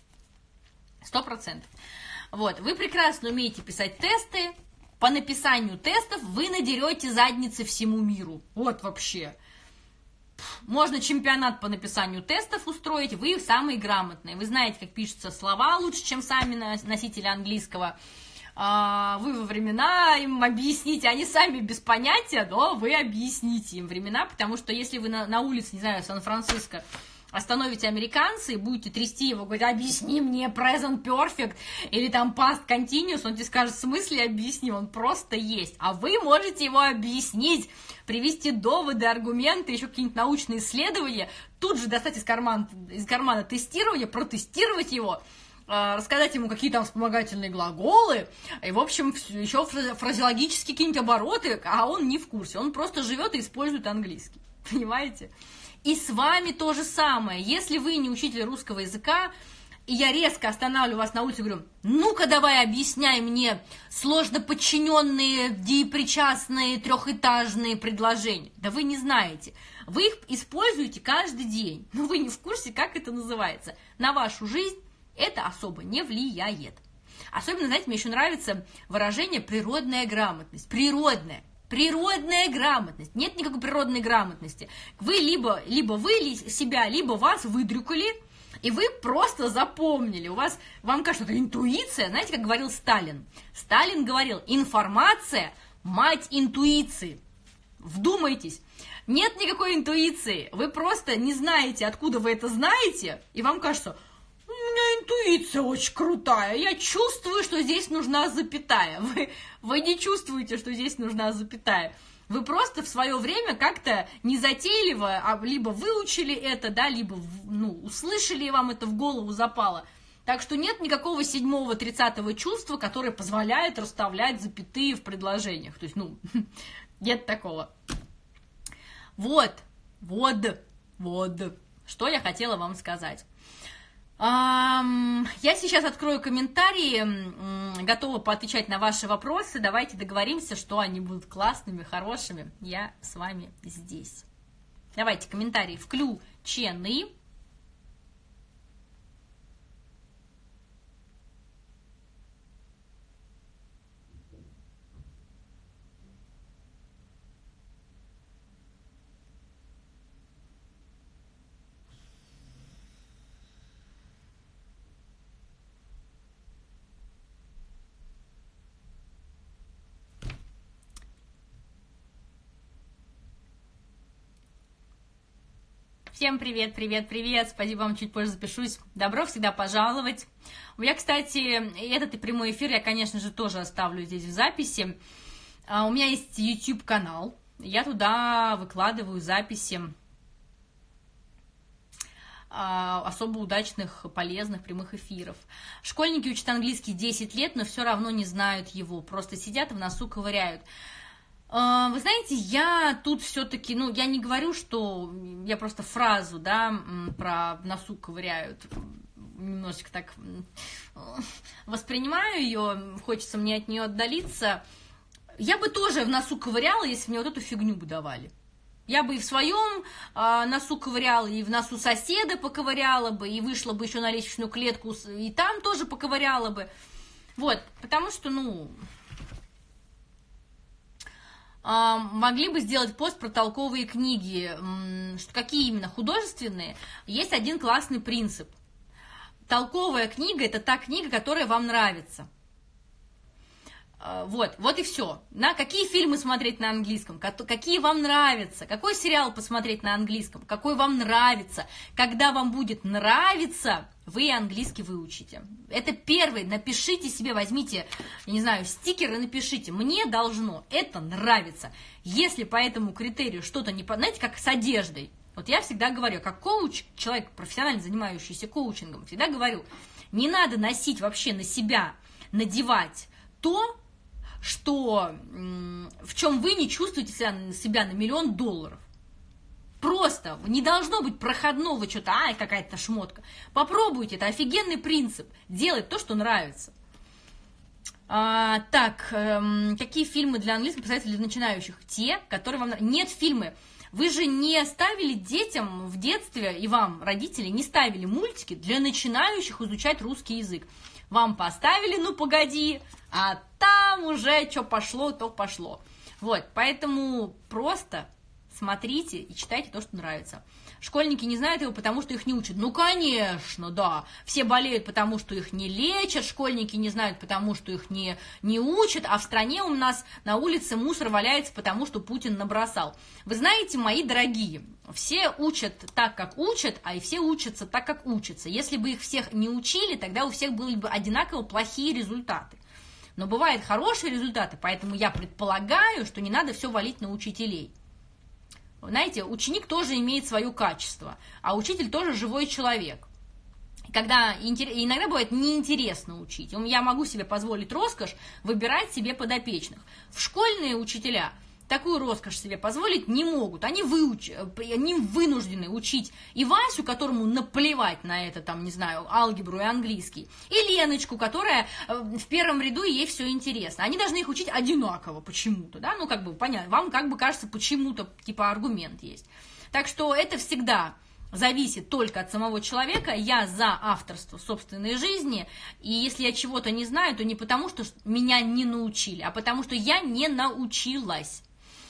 Сто процентов. Вот, вы прекрасно умеете писать тесты. По написанию тестов вы надерете задницы всему миру. Вот вообще. Можно чемпионат по написанию тестов устроить, вы самые грамотные. Вы знаете, как пишутся слова лучше, чем сами носители английского. Вы во времена им объясните, они сами без понятия, но вы объясните им времена, потому что если вы на, на улице, не знаю, Сан-Франциско, остановите американца и будете трясти его, говорить, объясни мне present perfect или там past continuous, он тебе скажет, в смысле объясни, он просто есть. А вы можете его объяснить, привести доводы, аргументы, еще какие-нибудь научные исследования, тут же достать из кармана, из кармана тестирование, протестировать его, рассказать ему, какие там вспомогательные глаголы, и, в общем, еще фразеологические какие-нибудь обороты, а он не в курсе, он просто живет и использует английский, понимаете? И с вами то же самое. Если вы не учитель русского языка, и я резко останавливаю вас на улице и говорю, ну-ка давай объясняй мне сложно подчиненные, деепричастные, трехэтажные предложения. Да вы не знаете. Вы их используете каждый день, но вы не в курсе, как это называется. На вашу жизнь это особо не влияет. Особенно, знаете, мне еще нравится выражение «природная грамотность». Природная. Природная грамотность. Нет никакой природной грамотности. Вы либо, либо вы себя, либо вас выдрюкали, и вы просто запомнили. У вас, вам кажется, это интуиция. Знаете, как говорил Сталин? Сталин говорил, информация – мать интуиции. Вдумайтесь. Нет никакой интуиции. Вы просто не знаете, откуда вы это знаете, и вам кажется, у меня интуиция очень крутая, я чувствую, что здесь нужна запятая. Вы, вы не чувствуете, что здесь нужна запятая. Вы просто в свое время как-то незатейливо, а либо выучили это, да, либо ну, услышали, и вам это в голову запало. Так что нет никакого седьмого, тридцатого чувства, которое позволяет расставлять запятые в предложениях. То есть, ну, нет такого. Вот, вот, вот, что я хотела вам сказать. Я сейчас открою комментарии, готова поотвечать на ваши вопросы. Давайте договоримся, что они будут классными, хорошими. Я с вами здесь. Давайте комментарии включены. Всем привет, привет, привет, спасибо вам, чуть позже запишусь. Добро всегда пожаловать. У меня, кстати, этот и прямой эфир я, конечно же, тоже оставлю здесь в записи. У меня есть YouTube-канал, я туда выкладываю записи особо удачных, полезных прямых эфиров. Школьники учат английский десять лет, но все равно не знают его, просто сидят и в носу ковыряют. Вы знаете, я тут все-таки, ну, я не говорю, что я просто фразу, да, про в носу ковыряют, немножечко так воспринимаю ее, хочется мне от нее отдалиться. Я бы тоже в носу ковыряла, если мне вот эту фигню бы давали. Я бы и в своем э, носу ковыряла, и в носу соседа поковыряла бы, и вышла бы еще на лестничную клетку, и там тоже поковыряла бы. Вот, потому что, ну... Могли бы сделать пост про толковые книги, что какие именно художественные. Есть один классный принцип. Толковая книга – это та книга, которая вам нравится. Вот, вот и все. На какие фильмы смотреть на английском, какие вам нравятся, какой сериал посмотреть на английском, какой вам нравится. Когда вам будет нравиться, вы английский выучите. Это первый. Напишите себе, возьмите, я не знаю, стикер и напишите. Мне должно это нравиться. Если по этому критерию что-то не... Знаете, как с одеждой. Вот я всегда говорю, как коуч, человек, профессионально занимающийся коучингом, всегда говорю, не надо носить вообще на себя, надевать то, что, в чем вы не чувствуете себя, себя на миллион долларов. Просто не должно быть проходного что-то, ай, какая-то шмотка. Попробуйте, это офигенный принцип, делать то, что нравится. А, так, эм, какие фильмы для английского посоветуете для начинающих? Те, которые вам нравятся. Нет, фильмы. Вы же не ставили детям в детстве, и вам, родители, не ставили мультики для начинающих изучать русский язык. Вам поставили, ну погоди, а там уже что пошло, то пошло. Вот, поэтому просто смотрите и читайте то, что нравится. Школьники не знают его, потому что их не учат. Ну, конечно, да. Все болеют, потому что их не лечат, школьники не знают, потому что их не, не учат, а в стране у нас на улице мусор валяется, потому что Путин набросал. Вы знаете, мои дорогие, все учат так, как учат, а и все учатся так, как учатся. Если бы их всех не учили, тогда у всех были бы одинаково плохие результаты. Но бывают хорошие результаты, поэтому я предполагаю, что не надо все валить на учителей. Знаете, ученик тоже имеет свое качество, а учитель тоже живой человек. Когда иногда бывает неинтересно учить. Я могу себе позволить роскошь выбирать себе подопечных. В школьные учителя такую роскошь себе позволить не могут. Они, выуч... Они вынуждены учить и Васю, которому наплевать на это, там, не знаю, алгебру и английский, и Леночку, которая в первом ряду, и ей все интересно. Они должны их учить одинаково почему-то, да, ну, как бы, понятно, вам как бы кажется, почему-то, типа, аргумент есть. Так что это всегда зависит только от самого человека. Я за авторство собственной жизни, и если я чего-то не знаю, то не потому, что меня не научили, а потому, что я не научилась.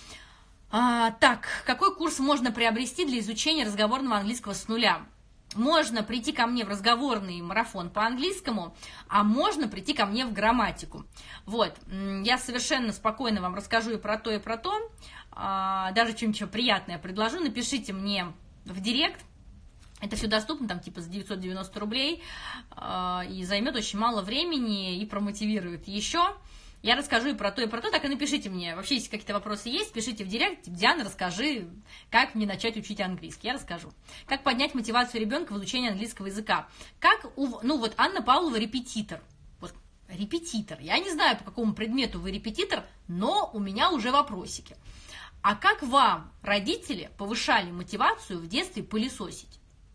А, так, какой курс можно приобрести для изучения разговорного английского с нуля? Можно прийти ко мне в разговорный марафон по английскому, а можно прийти ко мне в грамматику. Вот, я совершенно спокойно вам расскажу и про то, и про то. А, даже что-нибудь приятное предложу. Напишите мне в директ. Это все доступно, там типа за девятьсот девяносто рублей. А, и займет очень мало времени и промотивирует еще. Я расскажу и про то, и про то, так и напишите мне. Вообще, если какие-то вопросы есть, пишите в директ. Диана, расскажи, как мне начать учить английский. Я расскажу. Как поднять мотивацию ребенка в изучении английского языка. Как, у, ну вот Анна Павлова репетитор. Вот, репетитор. Я не знаю, по какому предмету вы репетитор, но у меня уже вопросики. А как вам родители повышали мотивацию в детстве пылесосить?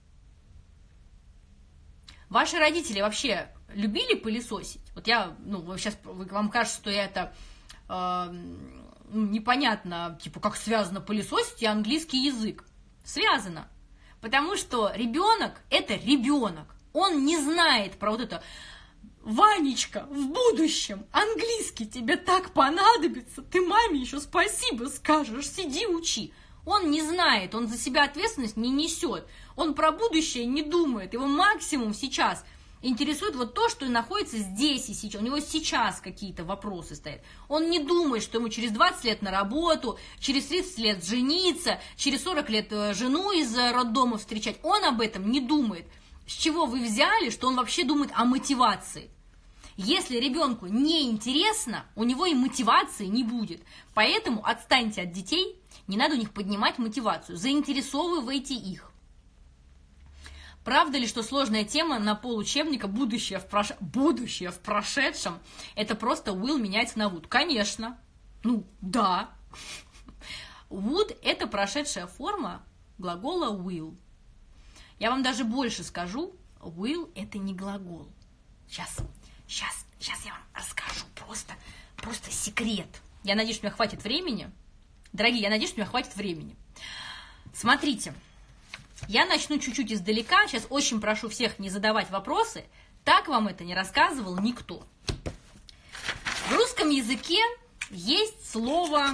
Ваши родители вообще любили пылесосить? Вот я, ну, сейчас вам кажется, что я это э, непонятно, типа, как связано пылесосить и английский язык. Связано. Потому что ребенок – это ребенок. Он не знает про вот это. Ванечка, в будущем английский тебе так понадобится, ты маме еще спасибо скажешь, сиди учи. Он не знает, он за себя ответственность не несет. Он про будущее не думает. Его максимум сейчас интересует вот то, что находится здесь и сейчас. У него сейчас какие-то вопросы стоят. Он не думает, что ему через двадцать лет на работу, через тридцать лет жениться, через сорок лет жену из роддома встречать. Он об этом не думает. С чего вы взяли, что он вообще думает о мотивации? Если ребенку не интересно, у него и мотивации не будет. Поэтому отстаньте от детей. Не надо у них поднимать мотивацию, заинтересовывайте их. Правда ли, что сложная тема на получебника «Будущее в, прош... Будущее в прошедшем» это просто Уилл меняется на Вуд? Конечно. Ну, да, Would – это прошедшая форма глагола will. Я вам даже больше скажу, will – это не глагол. Сейчас, сейчас, сейчас я вам расскажу просто, просто секрет. Я надеюсь, что у меня хватит времени. Дорогие, я надеюсь, что у меня хватит времени. Смотрите, я начну чуть-чуть издалека. Сейчас очень прошу всех не задавать вопросы. Так вам это не рассказывал никто. В русском языке есть слово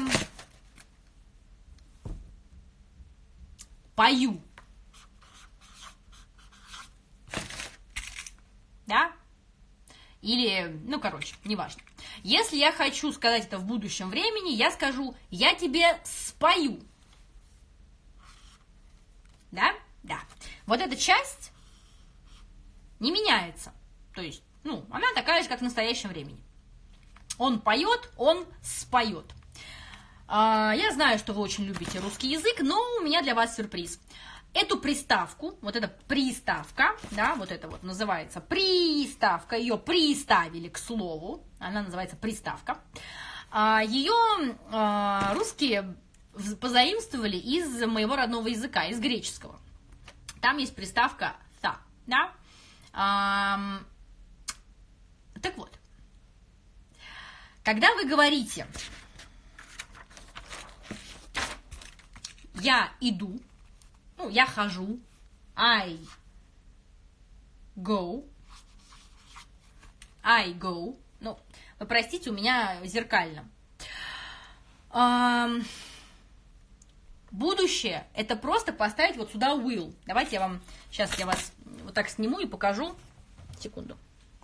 «пою». Да? Или, ну, короче, неважно. Если я хочу сказать это в будущем времени, я скажу «я тебе спою». Да? Да. Вот эта часть не меняется. То есть, ну, она такая же, как в настоящем времени. Он поет, он споет. А, я знаю, что вы очень любите русский язык, но у меня для вас сюрприз. Эту приставку, вот эта приставка, да, вот это вот называется приставка, ее приставили к слову, она называется приставка. А, ее а, русские позаимствовали из моего родного языка, из греческого. Там есть приставка «та», да? А, так вот, когда вы говорите «я иду», ну, я хожу, I go, I go, ну, вы простите, у меня зеркально. Um, будущее – это просто поставить вот сюда will. Давайте я вам, сейчас я вас вот так сниму и покажу. Секунду.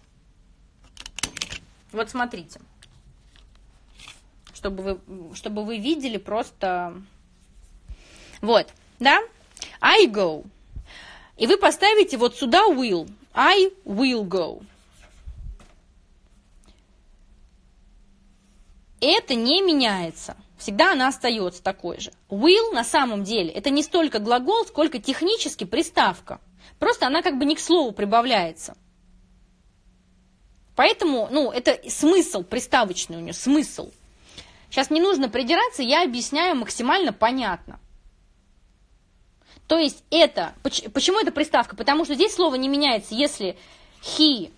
Вот смотрите. Чтобы вы, чтобы вы видели просто… Вот, да? I go. И вы поставите вот сюда will. I will go. Это не меняется. Всегда она остается такой же. Will на самом деле это не столько глагол, сколько технически приставка. Просто она как бы не к слову прибавляется. Поэтому, ну, это смысл приставочный у нее, смысл. Сейчас не нужно придираться, я объясняю максимально понятно. То есть это, почему это приставка? Потому что здесь слово не меняется, если he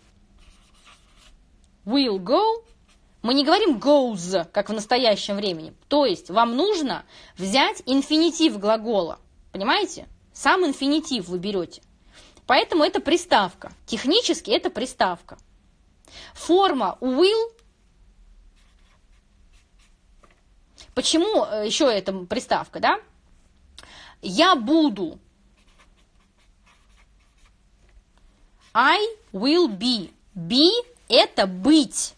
will go, мы не говорим goes, как в настоящем времени. То есть вам нужно взять инфинитив глагола, понимаете? Сам инфинитив вы берете. Поэтому это приставка. Технически это приставка. Форма will. Почему еще это приставка, да? Я буду. I will be. Be – это быть.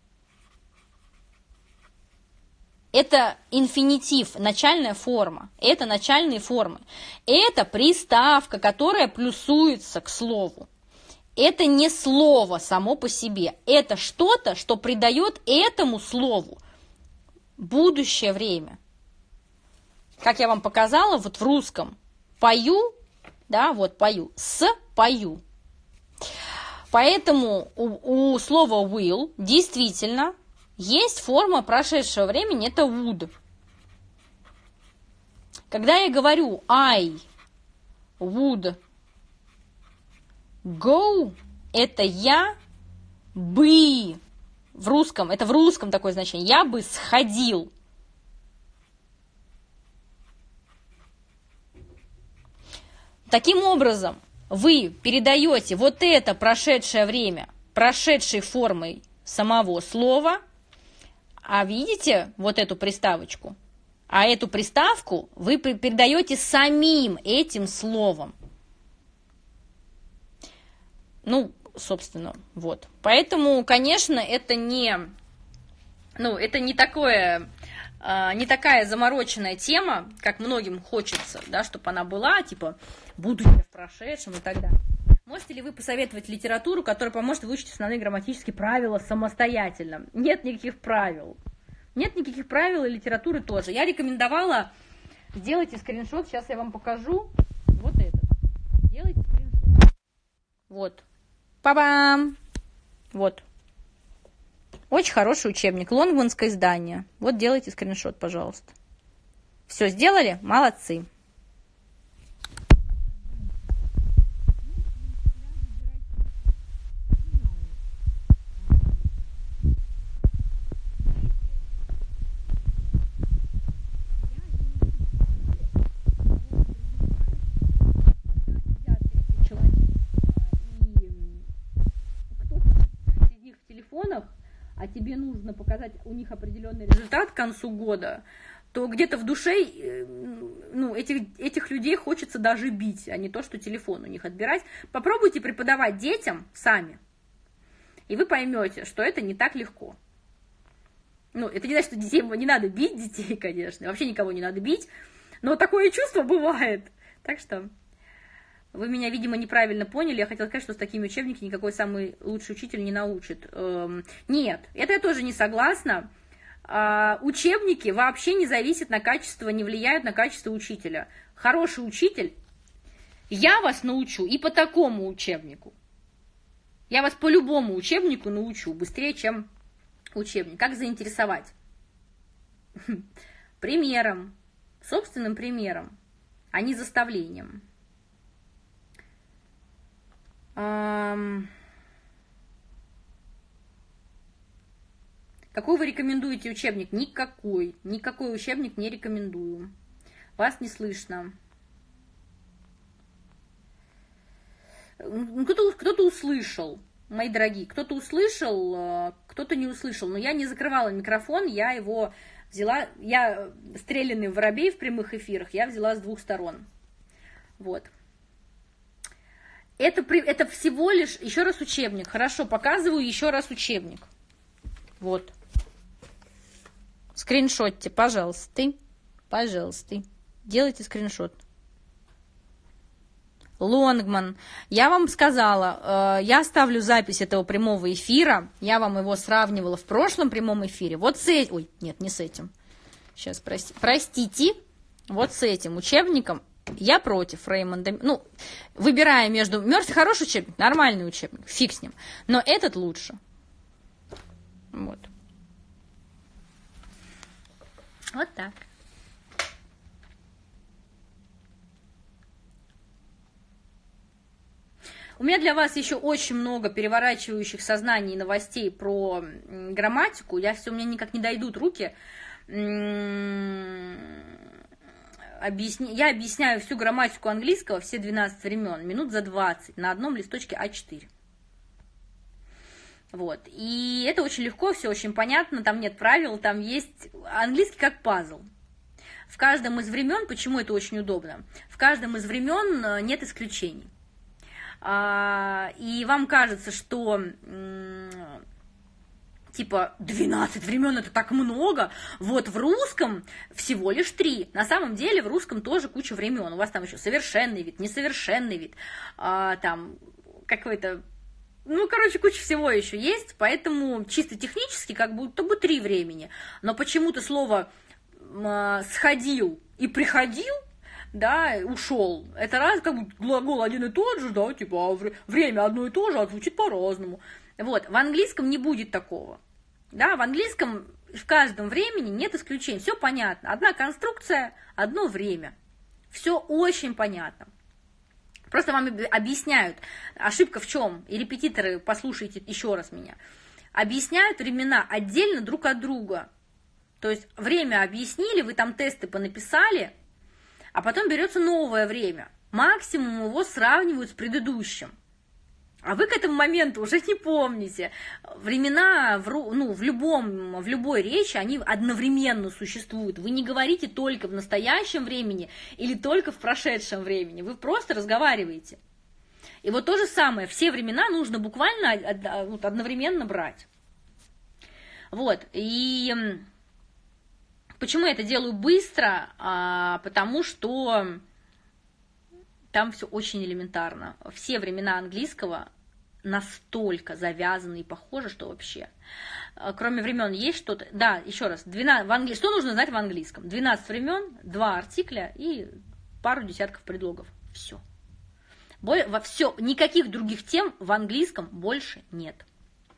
Это инфинитив, начальная форма. Это начальные формы. Это приставка, которая плюсуется к слову. Это не слово само по себе. Это что-то, что придает этому слову будущее время. Как я вам показала, вот в русском пою, да, вот пою, с пою. Поэтому у, у слова will действительно есть форма прошедшего времени, это would. Когда я говорю I would go, это я бы, в русском, это в русском такое значение, я бы сходил. Таким образом, вы передаете вот это прошедшее время прошедшей формой самого слова, а видите вот эту приставочку? А эту приставку вы передаете самим этим словом. Ну, собственно, вот. Поэтому, конечно, это не, ну, это не такое... не такая замороченная тема, как многим хочется, да, чтобы она была, типа, будущее в прошедшем и так далее. Можете ли вы посоветовать литературу, которая поможет выучить основные грамматические правила самостоятельно? Нет никаких правил. Нет никаких правил, и литературы тоже. Я рекомендовала, сделайте скриншот, сейчас я вам покажу. Вот это. Делайте скриншот. Вот. Па-бам! Вот. Очень хороший учебник, лонгманское издание. Вот делайте скриншот, пожалуйста. Все сделали? Молодцы. А тебе нужно показать у них определенный результат к концу года, то где-то в душе ну, этих, этих людей хочется даже бить, а не то, что телефон у них отбирать. Попробуйте преподавать детям сами, и вы поймете, что это не так легко. Ну, это не значит, что детей не надо бить, детей, конечно, вообще никого не надо бить, но такое чувство бывает. Так что... Вы меня, видимо, неправильно поняли. Я хотела сказать, что с такими учебниками никакой самый лучший учитель не научит. Эм, нет, это я тоже не согласна. А, учебники вообще не зависят на качество, не влияют на качество учителя. Хороший учитель, я вас научу и по такому учебнику. Я вас по любому учебнику научу быстрее, чем учебник. Как заинтересовать? Примером, собственным примером, а не заставлением. Какой вы рекомендуете учебник? Никакой. Никакой учебник не рекомендую. Вас не слышно. Кто-то, кто-то услышал, мои дорогие. Кто-то услышал, кто-то не услышал. Но я не закрывала микрофон, я его взяла. Я стрелянный воробей в прямых эфирах я взяла с двух сторон. Вот. Это, это всего лишь, еще раз учебник. Хорошо, показываю еще раз учебник. Вот. Скриншотьте, пожалуйста. Пожалуйста. Делайте скриншот. Лонгман. Я вам сказала, э, я оставлю запись этого прямого эфира. Я вам его сравнивала в прошлом прямом эфире. Вот с этим. Ой, нет, не с этим. Сейчас, прости, простите. Вот с этим учебником. Я против Реймонда. Ну, выбирая между... Мёртв хороший учебник, нормальный учебник, фиг с ним. Но этот лучше. Вот. Вот так. У меня для вас еще очень много переворачивающих сознаний новостей про грамматику. Я все, у меня никак не дойдут руки. Объясни... Я объясняю всю грамматику английского, все двенадцать времен, минут за двадцать, на одном листочке а четыре. Вот. И это очень легко, все очень понятно, там нет правил, там есть английский как пазл. В каждом из времен, почему это очень удобно, в каждом из времен нет исключений. И вам кажется, что... Типа, двенадцать времен это так много, вот в русском всего лишь три. На самом деле в русском тоже куча времен. У вас там еще совершенный вид, несовершенный вид, а, там какой-то, ну, короче, куча всего еще есть, поэтому чисто технически как будто бы три времени. Но почему-то слово а, «сходил» и «приходил», да, ушел, это раз, как бы глагол один и тот же, да, типа, а время одно и то же, а звучит по-разному. Вот, в английском не будет такого. Да, в английском в каждом времени нет исключений. Все понятно. Одна конструкция, одно время. Все очень понятно. Просто вам объясняют, ошибка в чем, и репетиторы, послушайте еще раз меня, объясняют времена отдельно друг от друга. То есть время объяснили, вы там тесты понаписали, а потом берется новое время. Максимум его сравнивают с предыдущим. А вы к этому моменту уже не помните. Времена в, ну, в, любом, в любой речи, они одновременно существуют. Вы не говорите только в настоящем времени или только в прошедшем времени. Вы просто разговариваете. И вот то же самое. Все времена нужно буквально одновременно брать. Вот. И почему я это делаю быстро? А, потому что... Там все очень элементарно. Все времена английского настолько завязаны и похожи, что вообще. Кроме времен есть что-то... Да, еще раз. двенадцать, в англи... Что нужно знать в английском? двенадцать времен, два артикля и пару десятков предлогов. Все. Во все. Никаких других тем в английском больше нет.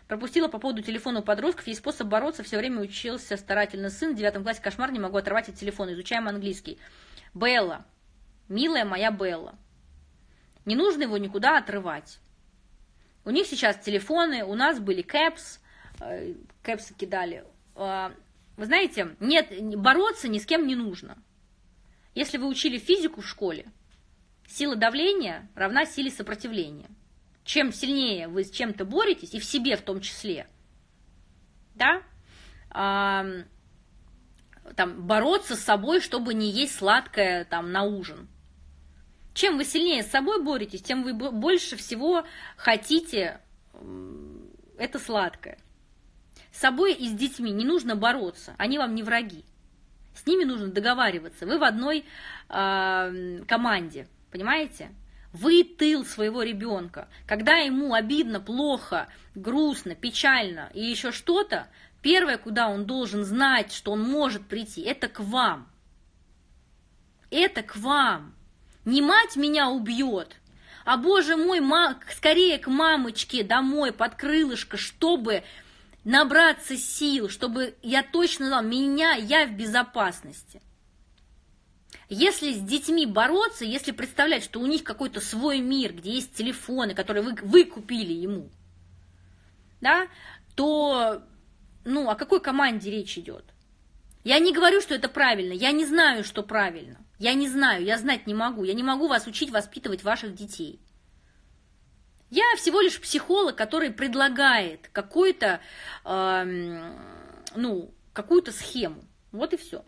Пропустила по поводу телефона у подростков. Есть способ бороться. Все время учился старательно сын. В девятом классе кошмар, не могу оторвать от телефона. Изучаем английский. Белла, милая моя Белла, не нужно его никуда отрывать. У них сейчас телефоны, у нас были кэпс, кэпсы кидали. Вы знаете, нет, бороться ни с кем не нужно. Если вы учили физику в школе, сила давления равна силе сопротивления. Чем сильнее вы с чем-то боретесь, и в себе в том числе, да, а, там, бороться с собой, чтобы не есть сладкое там, на ужин. Чем вы сильнее с собой боретесь, тем вы больше всего хотите это сладкое. С собой и с детьми не нужно бороться, они вам не враги. С ними нужно договариваться. Вы в одной э, команде, понимаете? Вы тыл своего ребенка. Когда ему обидно, плохо, грустно, печально и еще что-то, первое, куда он должен знать, что он может прийти, это к вам. Это к вам. Не мать меня убьет, а, боже мой, ма, скорее к мамочке домой, под крылышко, чтобы набраться сил, чтобы я точно знала, меня, я в безопасности. Если с детьми бороться, если представлять, что у них какой-то свой мир, где есть телефоны, которые вы, вы купили ему, да, то, ну, о какой команде речь идет? Я не говорю, что это правильно, я не знаю, что правильно, я не знаю, я знать не могу, я не могу вас учить воспитывать ваших детей. Я всего лишь психолог, который предлагает какую-то, э, ну, какую-то схему, вот и все.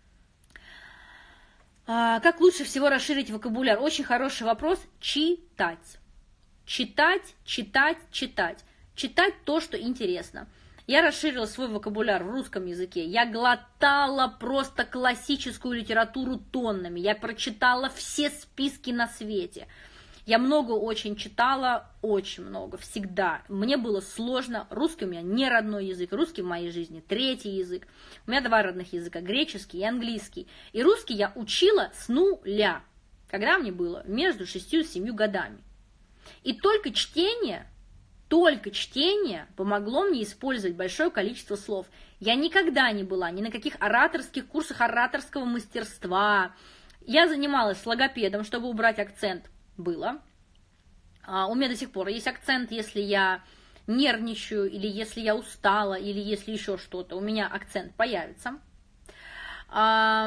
А как лучше всего расширить вокабуляр? Очень хороший вопрос. Читать. Читать, читать, читать. Читать то, что интересно. Я расширила свой вокабуляр в русском языке. Я глотала просто классическую литературу тоннами. Я прочитала все списки на свете. Я много очень читала, очень много, всегда. Мне было сложно. Русский у меня не родной язык. Русский в моей жизни третий язык. У меня два родных языка, греческий и английский. И русский я учила с нуля, когда мне было между шестью и семью годами. И только чтение, только чтение помогло мне использовать большое количество слов. Я никогда не была ни на каких ораторских курсах ораторского мастерства. Я занималась с логопедом, чтобы убрать акцент. Было. А, у меня до сих пор есть акцент, если я нервничаю, или если я устала, или если еще что-то, у меня акцент появится. А,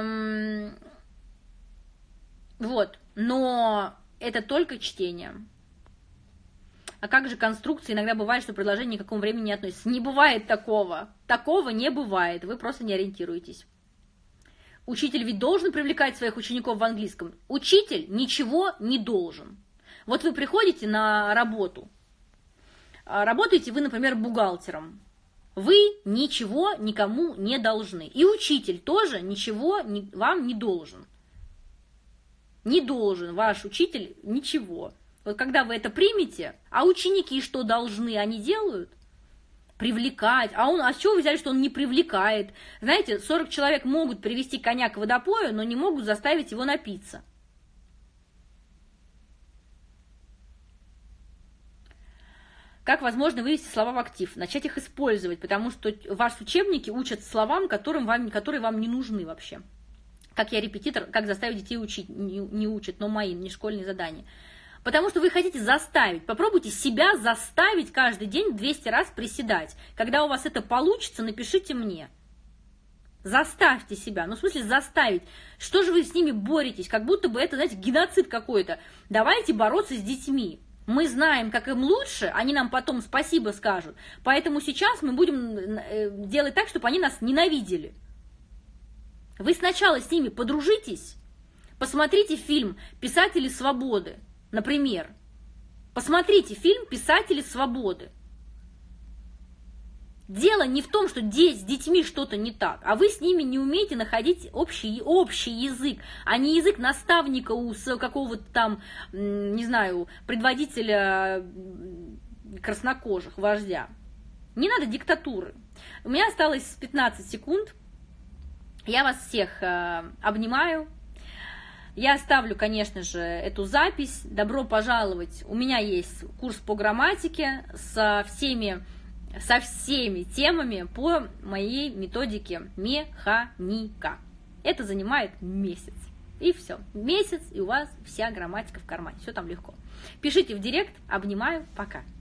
вот, но это только чтение. А как же конструкции? Иногда бывает, что предложение ни к какому времени не относится. Не бывает такого. Такого не бывает, вы просто не ориентируетесь. Учитель ведь должен привлекать своих учеников в английском. Учитель ничего не должен. Вот вы приходите на работу. Работаете вы, например, бухгалтером. Вы ничего никому не должны. И учитель тоже ничего не, вам не должен. Не должен ваш учитель ничего. Вот когда вы это примете, а ученики что должны, они делают? Привлекать. А он, а с чего вы взяли, что он не привлекает? Знаете, сорок человек могут привести коня к водопою, но не могут заставить его напиться. Как возможно вывести слова в актив? Начать их использовать, потому что ваши учебники учат словам, которым вам, которые вам не нужны вообще. Как я репетитор, как заставить детей учить, не, не учат, но мои, не школьные задания. Потому что вы хотите заставить. Попробуйте себя заставить каждый день двести раз приседать. Когда у вас это получится, напишите мне. Заставьте себя. Ну, в смысле, заставить. Что же вы с ними боретесь? Как будто бы это, знаете, геноцид какой-то. Давайте бороться с детьми. Мы знаем, как им лучше, они нам потом спасибо скажут. Поэтому сейчас мы будем делать так, чтобы они нас ненавидели. Вы сначала с ними подружитесь. Посмотрите фильм «Писатели свободы». Например, посмотрите фильм «Писатели свободы». Дело не в том, что с детьми что-то не так, а вы с ними не умеете находить общий, общий язык, а не язык наставника у какого-то там, не знаю, предводителя краснокожих, вождя. Не надо диктатуры. У меня осталось пятнадцать секунд. Я вас всех обнимаю. Я оставлю, конечно же, эту запись. Добро пожаловать. У меня есть курс по грамматике со всеми со всеми темами по моей методике механика. Это занимает месяц. И все. Месяц, и у вас вся грамматика в кармане. Все там легко. Пишите в директ. Обнимаю. Пока.